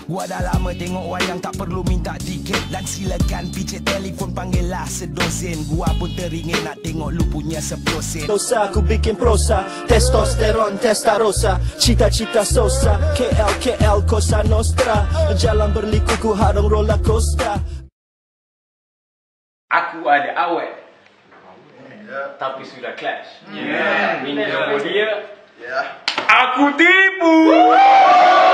Gua dah lama tengok wayang tak perlu minta tiket. Dan silakan picit telefon panggillah sedosen. Gua pun teringin nak tengok lu punya 10 sen. Dosa aku bikin prosa, testosteron, testarosa, cita-cita sosa, KL, Cosa Nostra, jalan berliku ku harung roller coaster. Aku ada awet, tapi sudah clash. Ini nombor dia. Aku tipu.